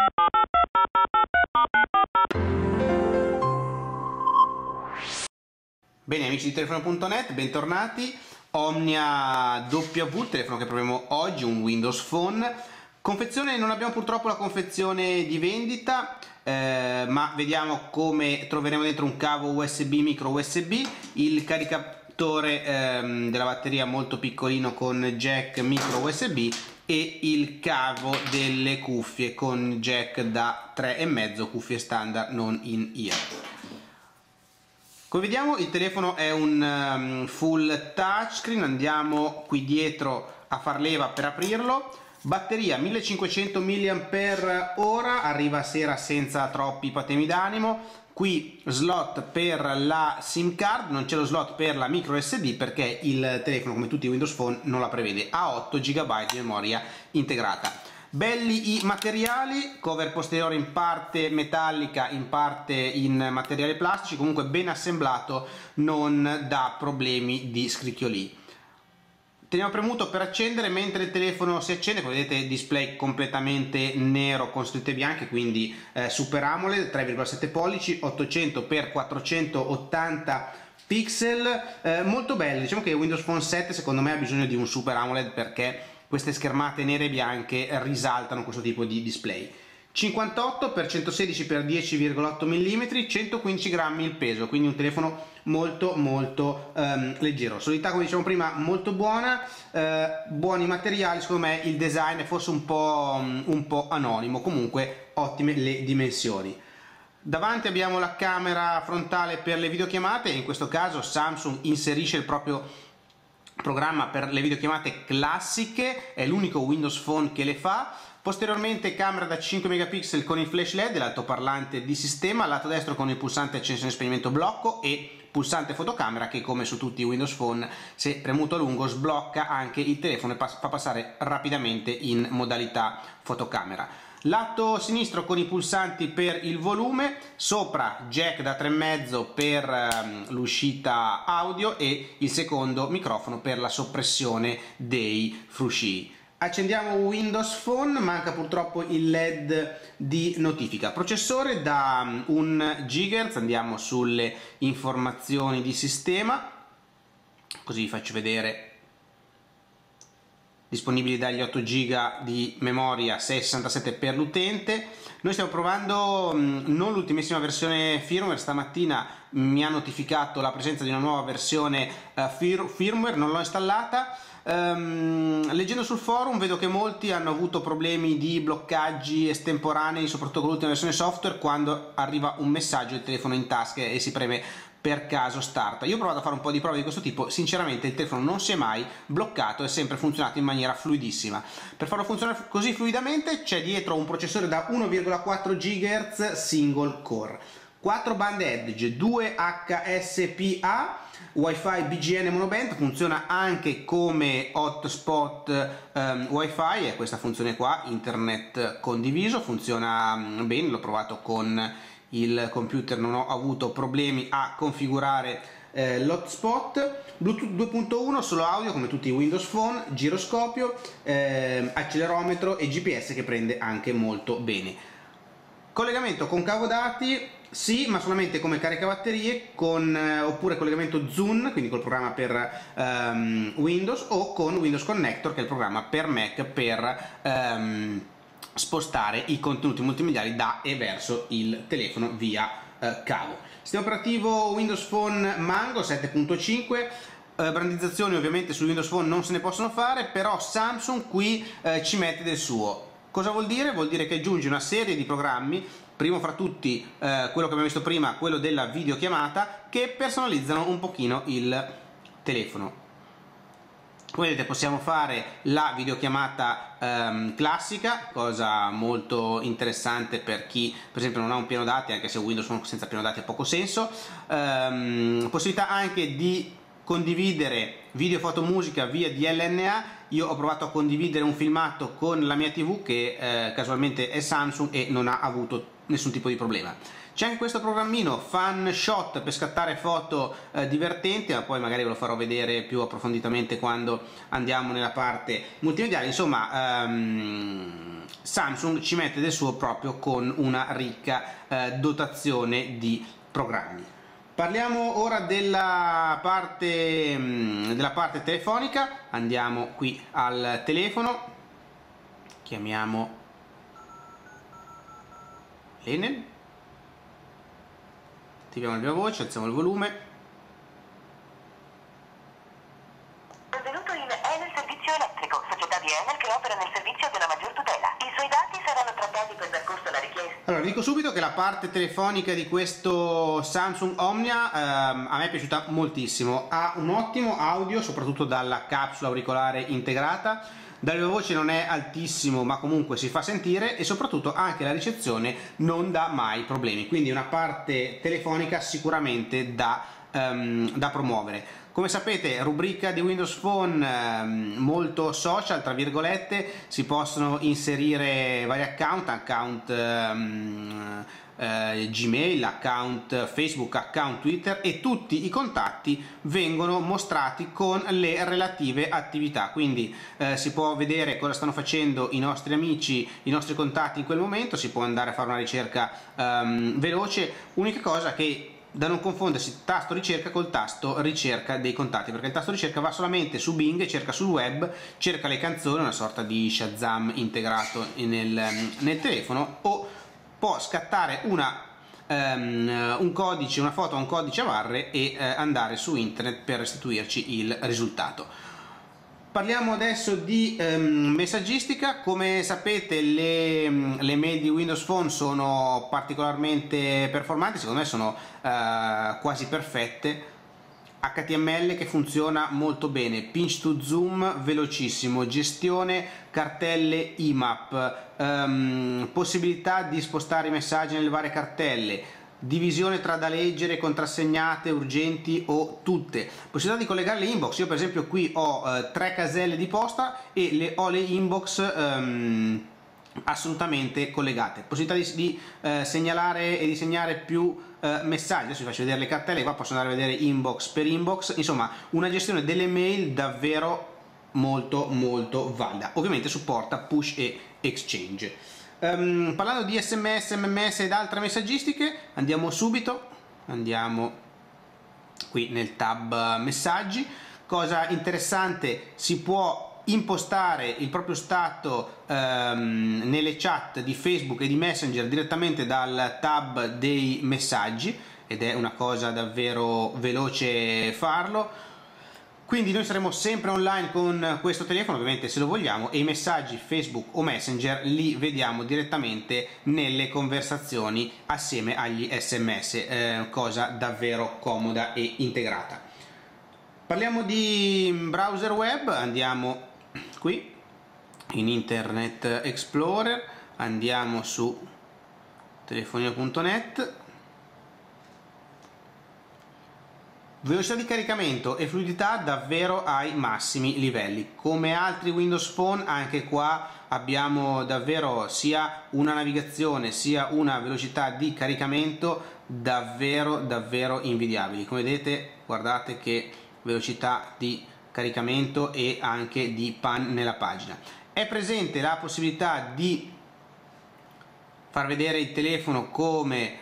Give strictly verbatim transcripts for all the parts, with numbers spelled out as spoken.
Bene amici di telefono punto net, bentornati. Omnia W, il telefono che proviamo oggi, un Windows Phone. Confezione, non abbiamo purtroppo la confezione di vendita, eh, ma vediamo come troveremo dentro un cavo U S B, micro U S B, il caricatore ehm, della batteria molto piccolino con jack micro U S B e il cavo delle cuffie con jack da tre e mezzo, cuffie standard non in ear. Come vediamo il telefono è un um, full touchscreen, andiamo qui dietro a far leva per aprirlo. Batteria millecinquecento milliampere ora, arriva a sera senza troppi patemi d'animo. Qui slot per la SIM card, non c'è lo slot per la micro S D perché il telefono, come tutti i Windows Phone, non la prevede. Ha otto giga di memoria integrata. Belli i materiali, cover posteriore in parte metallica, in parte in materiali plastici, comunque ben assemblato, non dà problemi di scricchiolii. Teniamo premuto per accendere, mentre il telefono si accende, come vedete display completamente nero con scritte bianche, quindi eh, Super AMOLED, tre virgola sette pollici, ottocento per quattrocentottanta pixel, eh, molto bello. Diciamo che Windows Phone sette secondo me ha bisogno di un Super AMOLED perché queste schermate nere e bianche risaltano questo tipo di display. cinquantotto per centosedici per dieci virgola otto millimetri, centoquindici grammi il peso, quindi un telefono molto molto um, leggero. Solidità, come dicevamo prima, molto buona, eh, buoni materiali. Secondo me il design è forse un po', um, un po' anonimo, comunque ottime le dimensioni. Davanti abbiamo la camera frontale per le videochiamate, in questo caso Samsung inserisce il proprio programma per le videochiamate classiche, è l'unico Windows Phone che le fa. Posteriormente camera da cinque megapixel con il flash L E D, l'altoparlante di sistema, lato destro con il pulsante accensione spegnimento blocco e pulsante fotocamera che, come su tutti i Windows Phone, se premuto a lungo sblocca anche il telefono e fa passare rapidamente in modalità fotocamera. Lato sinistro con i pulsanti per il volume, sopra jack da tre e mezzo per um, l'uscita audio e il secondo microfono per la soppressione dei frusci. Accendiamo Windows Phone, manca purtroppo il L E D di notifica. Processore da un gigahertz, andiamo sulle informazioni di sistema, così vi faccio vedere. Disponibili dagli otto giga di memoria, sei virgola sessantasette per l'utente. Noi stiamo provando mh, non l'ultimissima versione firmware, stamattina mi ha notificato la presenza di una nuova versione uh, fir firmware, non l'ho installata. Um, leggendo sul forum vedo che molti hanno avuto problemi di bloccaggi estemporanei, soprattutto con l'ultima versione software, quando arriva un messaggio il telefono in tasca e si preme per caso start. Io ho provato a fare un po' di prove di questo tipo, sinceramente il telefono non si è mai bloccato, è sempre funzionato in maniera fluidissima. Per farlo funzionare così fluidamente c'è dietro un processore da uno virgola quattro gigahertz single core, quattro bande Edge, due H S P A, Wi-Fi B G N monoband, funziona anche come hotspot um, Wi-Fi, è questa funzione qua, internet condiviso, funziona um, bene, l'ho provato con il computer, non ho avuto problemi a configurare eh, l'hotspot. Bluetooth due punto uno, solo audio come tutti i Windows Phone, giroscopio, eh, accelerometro e G P S che prende anche molto bene. Collegamento con cavo dati sì, ma solamente come caricabatterie, con, eh, oppure collegamento Zoom, quindi col programma per ehm, Windows, o con Windows Connector, che è il programma per Mac per ehm, spostare i contenuti multimediali da e verso il telefono via eh, cavo. Sistema operativo Windows Phone Mango sette punto cinque. Eh, brandizzazioni ovviamente su Windows Phone non se ne possono fare, però Samsung qui eh, ci mette del suo. Cosa vuol dire? Vuol dire che aggiunge una serie di programmi, primo fra tutti eh, quello che abbiamo visto prima, quello della videochiamata, che personalizzano un pochino il telefono. Come vedete possiamo fare la videochiamata ehm, classica, cosa molto interessante per chi per esempio non ha un piano dati, anche se Windows Phone senza piano dati ha poco senso. Ehm, possibilità anche di condividere video, foto, musica via D L N A. Io ho provato a condividere un filmato con la mia tivù che eh, casualmente è Samsung e non ha avuto nessun tipo di problema. C'è anche questo programmino FunShot per scattare foto eh, divertenti, ma poi magari ve lo farò vedere più approfonditamente quando andiamo nella parte multimediale. Insomma, ehm, Samsung ci mette del suo proprio con una ricca eh, dotazione di programmi. Parliamo ora della parte, della parte telefonica. Andiamo qui al telefono, chiamiamo Enel, attiviamo la viva voce, alziamo il volume. Benvenuto in Enel Servizio Elettrico, società di Enel che opera nel servizio della maggior tutela. I suoi dati saranno trattati per corso alla richiesta. Allora, dico subito che la parte telefonica di questo Samsung Omnia ehm, a me è piaciuta moltissimo. Ha un ottimo audio, soprattutto dalla capsula auricolare integrata. Dalla viva voce non è altissimo, ma comunque si fa sentire, e soprattutto anche la ricezione non dà mai problemi. Quindi una parte telefonica sicuramente da, ehm, da promuovere. Come sapete, rubrica di Windows Phone ehm, molto social, tra virgolette, si possono inserire vari account, account ehm, eh, Gmail, account Facebook, account Twitter, e tutti i contatti vengono mostrati con le relative attività. Quindi eh, si può vedere cosa stanno facendo i nostri amici, i nostri contatti in quel momento, si può andare a fare una ricerca ehm, veloce. Unica cosa che da non confondersi tasto ricerca col tasto ricerca dei contatti, perché il tasto ricerca va solamente su Bing, cerca sul web, cerca le canzoni, una sorta di Shazam integrato nel, nel telefono, o può scattare una, um, un codice, una foto, un codice a barre e uh, andare su internet per restituirci il risultato. Parliamo adesso di um, messaggistica. Come sapete, le, le mail di Windows Phone sono particolarmente performanti, secondo me sono uh, quasi perfette. H T M L che funziona molto bene, pinch to zoom velocissimo, gestione cartelle I M A P, um, possibilità di spostare i messaggi nelle varie cartelle, divisione tra da leggere, contrassegnate, urgenti o tutte, possibilità di collegare le inbox. Io per esempio qui ho uh, tre caselle di posta e le, ho le inbox um, assolutamente collegate, possibilità di, di uh, segnalare e disegnare più uh, messaggi. Adesso vi faccio vedere le cartelle, qua posso andare a vedere inbox per inbox. Insomma, una gestione delle mail davvero molto molto valida. Ovviamente supporta push e exchange. Um, parlando di sms, mms ed altre messaggistiche, andiamo subito, andiamo qui nel tab messaggi. Cosa interessante, si può impostare il proprio stato um, nelle chat di Facebook e di Messenger direttamente dal tab dei messaggi, ed è una cosa davvero veloce farlo. Quindi noi saremo sempre online con questo telefono, ovviamente se lo vogliamo, e i messaggi Facebook o Messenger li vediamo direttamente nelle conversazioni assieme agli sms, eh, cosa davvero comoda e integrata. Parliamo di browser web, andiamo qui in Internet Explorer, andiamo su telefonino punto net. Velocità di caricamento e fluidità davvero ai massimi livelli. Come altri Windows Phone, anche qua abbiamo davvero sia una navigazione sia una velocità di caricamento davvero davvero invidiabili. Come vedete, guardate che velocità di caricamento e anche di pan nella pagina. È presente la possibilità di far vedere il telefono come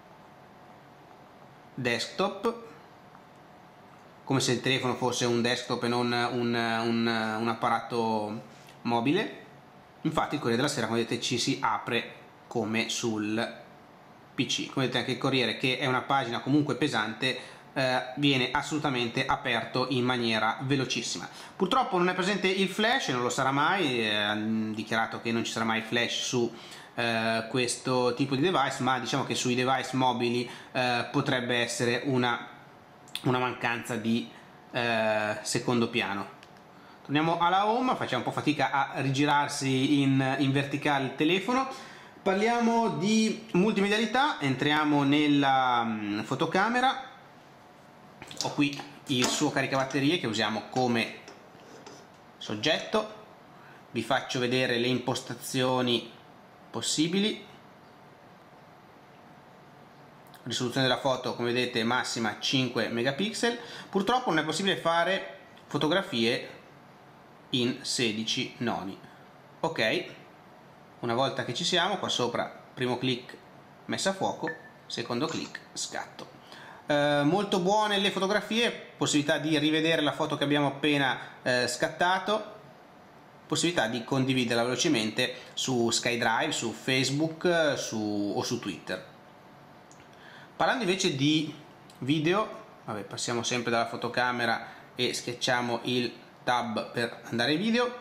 desktop, come se il telefono fosse un desktop e non un, un, un apparato mobile. Infatti il Corriere della Sera, come vedete, ci si apre come sul P C. Come vedete, anche il Corriere, che è una pagina comunque pesante, eh, viene assolutamente aperto in maniera velocissima. Purtroppo non è presente il flash, non lo sarà mai, ha eh, dichiarato che non ci sarà mai flash su eh, questo tipo di device, ma diciamo che sui device mobili eh, potrebbe essere una una mancanza di eh, secondo piano. Torniamo alla home, facciamo un po' fatica a rigirarsi in, in verticale il telefono. Parliamo di multimedialità, entriamo nella um, fotocamera. Ho qui il suo caricabatterie che usiamo come soggetto. Vi faccio vedere le impostazioni possibili. Risoluzione della foto, come vedete, massima cinque megapixel. Purtroppo non è possibile fare fotografie in sedici noni. Ok, una volta che ci siamo, qua sopra, primo clic messa a fuoco, secondo clic scatto. Eh, molto buone le fotografie, possibilità di rivedere la foto che abbiamo appena eh, scattato, possibilità di condividerla velocemente su SkyDrive, su Facebook su, o su Twitter. Parlando invece di video, vabbè, passiamo sempre dalla fotocamera e schiacciamo il tab per andare ai video.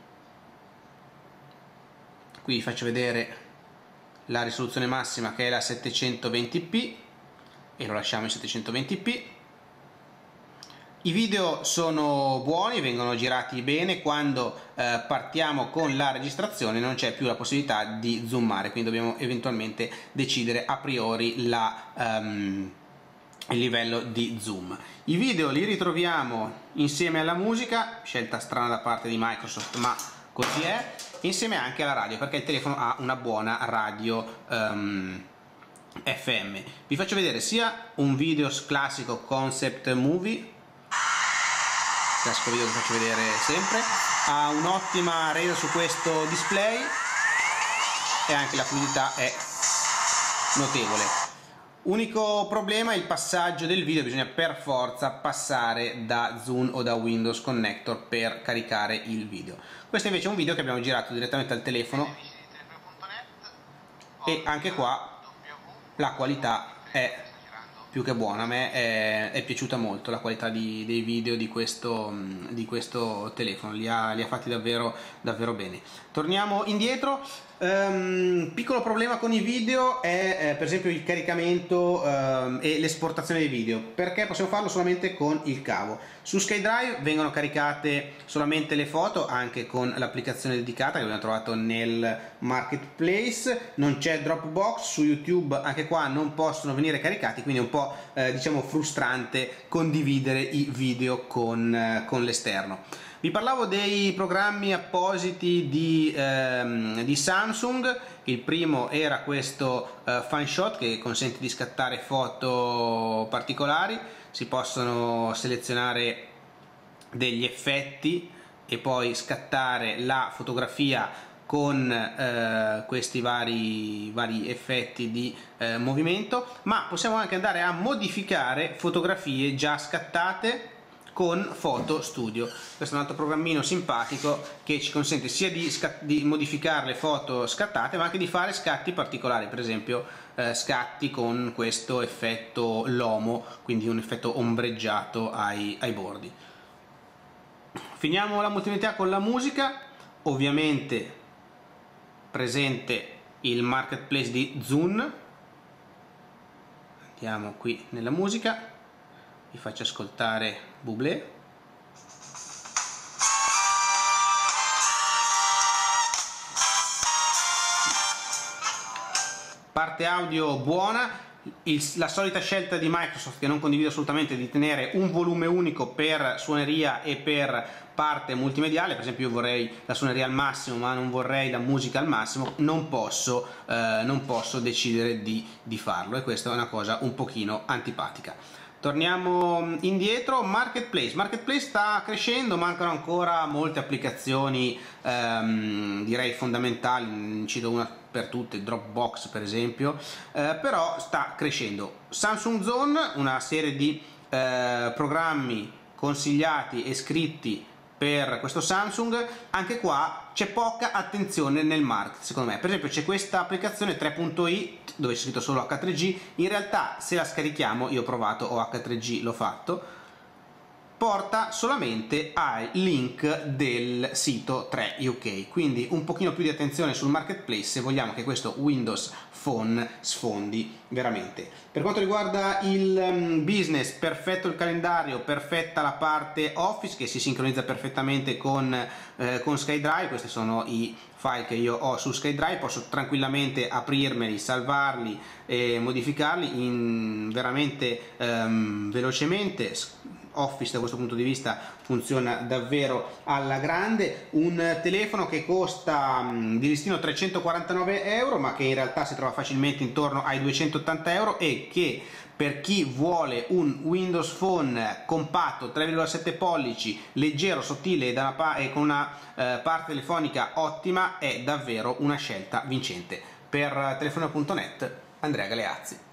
Qui vi faccio vedere la risoluzione massima, che è la settecentoventi p, e lo lasciamo in settecentoventi p. I video sono buoni, vengono girati bene. Quando eh, partiamo con la registrazione non c'è più la possibilità di zoomare, quindi dobbiamo eventualmente decidere a priori la, um, il livello di zoom. I video li ritroviamo insieme alla musica, scelta strana da parte di Microsoft, ma così è, insieme anche alla radio, perché il telefono ha una buona radio um, F M. Vi faccio vedere sia un video classico concept movie, classico video che faccio vedere sempre, ha un'ottima resa su questo display e anche la fluidità è notevole. Unico problema è il passaggio del video, bisogna per forza passare da Zoom o da Windows Connector per caricare il video. Questo invece è un video che abbiamo girato direttamente al telefono e anche qua la qualità è più che buona. A me è, è piaciuta molto la qualità di, dei video di questo, di questo telefono, li ha, li ha fatti davvero, davvero bene. Torniamo indietro. Um, piccolo problema con i video è eh, per esempio il caricamento um, e l'esportazione dei video, perché possiamo farlo solamente con il cavo. Su SkyDrive vengono caricate solamente le foto, anche con l'applicazione dedicata che abbiamo trovato nel marketplace. Non c'è Dropbox. Su YouTube anche qua non possono venire caricati, quindi è un po' eh, diciamo frustrante condividere i video con, eh, con l'esterno. Vi parlavo dei programmi appositi di, ehm, di Samsung. Il primo era questo eh, FunShot, che consente di scattare foto particolari. Si possono selezionare degli effetti e poi scattare la fotografia con eh, questi vari, vari effetti di eh, movimento, ma possiamo anche andare a modificare fotografie già scattate con Photo Studio. Questo è un altro programmino simpatico che ci consente sia di, di modificare le foto scattate, ma anche di fare scatti particolari, per esempio eh, scatti con questo effetto lomo, quindi un effetto ombreggiato ai, ai bordi. Finiamo la multimedialità con la musica. Ovviamente presente il marketplace di Zune. Andiamo qui nella musica, vi faccio ascoltare Bublé. Parte audio buona, il, la solita scelta di Microsoft, che non condivido assolutamente, di tenere un volume unico per suoneria e per parte multimediale. Per esempio io vorrei la suoneria al massimo ma non vorrei la musica al massimo, non posso, eh, non posso decidere di, di farlo, e questa è una cosa un pochino antipatica. Torniamo indietro. Marketplace. Marketplace sta crescendo, mancano ancora molte applicazioni ehm, direi fondamentali, ne cito una per tutte, Dropbox per esempio, eh, però sta crescendo. Samsung Zone, una serie di eh, programmi consigliati e scritti per questo Samsung. Anche qua c'è poca attenzione nel market, secondo me. Per esempio c'è questa applicazione tre punto i dove c'è scritto solo H tre G. In realtà se la scarichiamo, io ho provato, ho H tre G, l'ho fatto, porta solamente al link del sito tre U K, quindi un pochino più di attenzione sul marketplace se vogliamo che questo Windows Phone sfondi veramente. Per quanto riguarda il business, perfetto il calendario, perfetta la parte Office che si sincronizza perfettamente con, eh, con SkyDrive. Questi sono i file che io ho su SkyDrive, posso tranquillamente aprirmeli, salvarli e modificarli in veramente ehm, velocemente. Office da questo punto di vista funziona davvero alla grande. Un telefono che costa mh, di listino trecentoquarantanove euro, ma che in realtà si trova facilmente intorno ai duecentottanta euro, e che per chi vuole un Windows Phone compatto, tre virgola sette pollici, leggero, sottile e, da una pa- e con una eh, parte telefonica ottima, è davvero una scelta vincente. Per telefono punto net, Andrea Galeazzi.